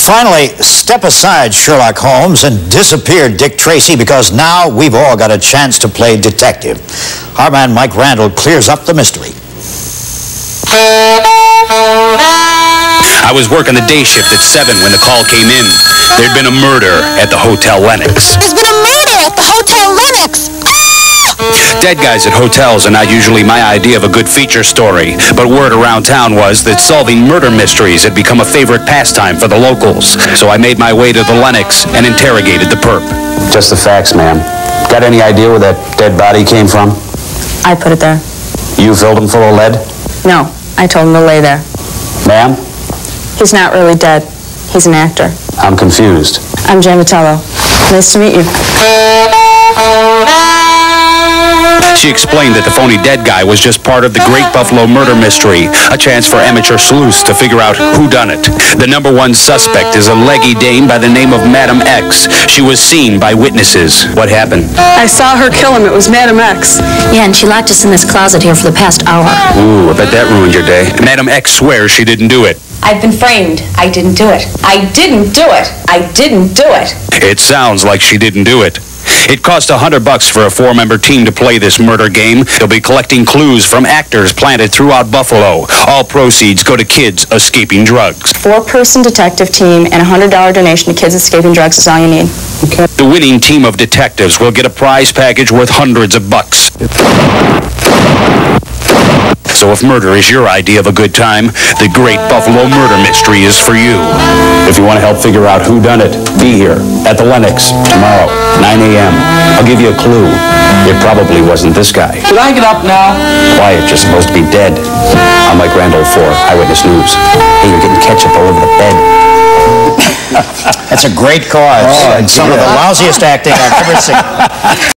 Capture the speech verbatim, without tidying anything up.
Finally, step aside, Sherlock Holmes, and disappear Dick Tracy, because now we've all got a chance to play detective. Our man Mike Randall clears up the mystery. I was working the day shift at seven when the call came in. There'd been a murder at the Hotel Lenox. There's been a murder at the Hotel Lenox! Dead guys at hotels are not usually my idea of a good feature story, but word around town was that solving murder mysteries had become a favorite pastime for the locals. So I made my way to the Lenox and interrogated the perp. Just the facts, ma'am. Got any idea where that dead body came from? I put it there. You filled him full of lead? No, I told him to lay there. Ma'am? He's not really dead. He's an actor. I'm confused. I'm Jan Vitello. Nice to meet you. She explained that the phony dead guy was just part of the Great Buffalo Murder Mystery, a chance for amateur sleuths to figure out who done it. The number one suspect is a leggy dame by the name of Madam X. She was seen by witnesses. What happened? I saw her kill him. It was Madam X. Yeah, and she locked us in this closet here for the past hour. Ooh, I bet that ruined your day. Madam X swears she didn't do it. I've been framed. I didn't do it. I didn't do it. I didn't do it. It sounds like she didn't do it. It cost a hundred bucks for a four-member team to play this murder game. They'll be collecting clues from actors planted throughout Buffalo. All proceeds go to kids escaping drugs. Four-person detective team and a one hundred dollar donation to Kids Escaping Drugs is all you need. Okay. The winning team of detectives will get a prize package worth hundreds of bucks. So if murder is your idea of a good time, the Great Buffalo Murder Mystery is for you. If you want to help figure out who done it, be here at the Lenox tomorrow, nine a m I'll give you a clue. It probably wasn't this guy. Should I get up now? Quiet, you're supposed to be dead. I'm Mike Randall for Eyewitness News. Hey, you're getting ketchup all over the bed. That's a great cause, Oh, and some of the lousiest acting I've ever seen.